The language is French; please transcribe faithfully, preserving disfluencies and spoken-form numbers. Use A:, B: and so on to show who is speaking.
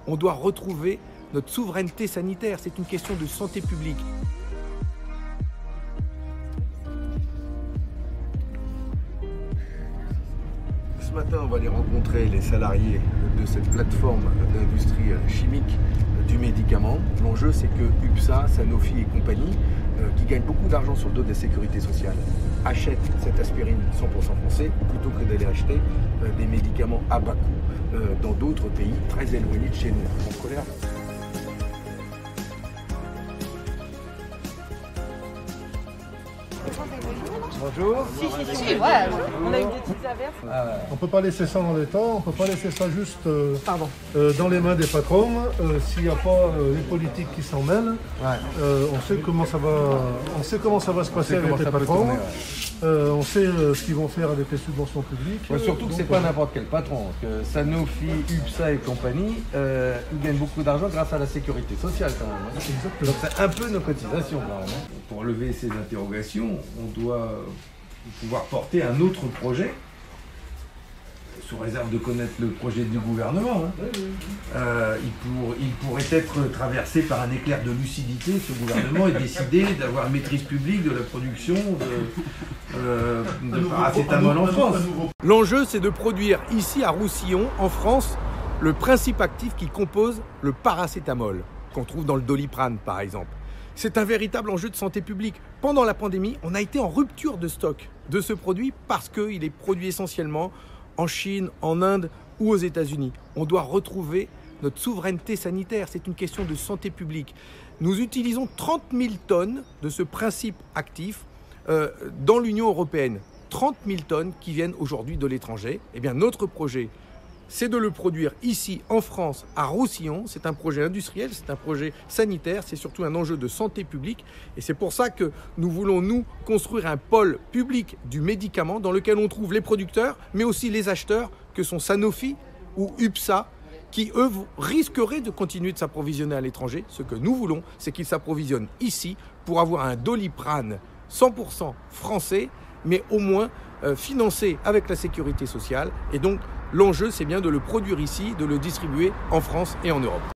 A: On doit retrouver notre souveraineté sanitaire, c'est une question de santé publique.
B: Ce matin, on va aller rencontrer les salariés de cette plateforme d'industrie chimique du médicament. L'enjeu, c'est que UPSA, Sanofi et compagnie, euh, qui gagnent beaucoup d'argent sur le dos de la sécurité sociale, achètent cette aspirine cent pour cent français plutôt que d'aller acheter euh, des médicaments à bas coût euh, dans d'autres pays très éloignés de chez nous. En colère.
A: Bonjour.
C: Si, si, si, ouais, on a eu des petites averses.
D: Euh, on ne peut pas laisser ça dans l'état, on ne peut pas laisser ça juste euh,
A: Pardon.
D: euh, dans les mains des patrons. Euh, S'il n'y a pas euh, les politiques qui s'en mêlent,
A: Ouais.
D: euh, on sait comment ça va, on sait comment ça va se passer avec les patrons.
B: Tourner, ouais.
D: Euh, on sait euh, ce qu'ils vont faire avec les subventions publiques.
B: Ouais, surtout que
D: Donc,
B: c'est pas
D: euh,
B: n'importe quel patron, parce que Sanofi, UPSA et compagnie, euh, ils gagnent beaucoup d'argent grâce à la sécurité sociale quand même. hein.
D: Exactement.
B: Donc c'est un peu nos cotisations quand même. hein. Pour lever ces interrogations, on doit pouvoir porter un autre projet, sous réserve de connaître le projet du gouvernement. hein. Euh, il, pour- il pourrait être traversé par un éclair de lucidité, ce gouvernement, et décider d'avoir maîtrise publique de la production de, euh, de paracétamol en France.
A: L'enjeu, c'est de produire ici à Roussillon, en France, le principe actif qui compose le paracétamol, qu'on trouve dans le Doliprane par exemple. C'est un véritable enjeu de santé publique. Pendant la pandémie, on a été en rupture de stock de ce produit parce qu'il est produit essentiellement en Chine, en Inde ou aux États-Unis. On doit retrouver notre souveraineté sanitaire, c'est une question de santé publique. Nous utilisons trente mille tonnes de ce principe actif euh, dans l'Union européenne. trente mille tonnes qui viennent aujourd'hui de l'étranger. Eh bien, notre projet, c'est de le produire ici en France, à Roussillon. C'est un projet industriel, c'est un projet sanitaire, c'est surtout un enjeu de santé publique. Et c'est pour ça que nous voulons, nous, construire un pôle public du médicament dans lequel on trouve les producteurs, mais aussi les acheteurs, que sont Sanofi ou UPSA, qui, eux, risqueraient de continuer de s'approvisionner à l'étranger. Ce que nous voulons, c'est qu'ils s'approvisionnent ici pour avoir un Doliprane cent pour cent français, mais au moins euh, financé avec la sécurité sociale. Et donc, l'enjeu, c'est bien de le produire ici, de le distribuer en France et en Europe.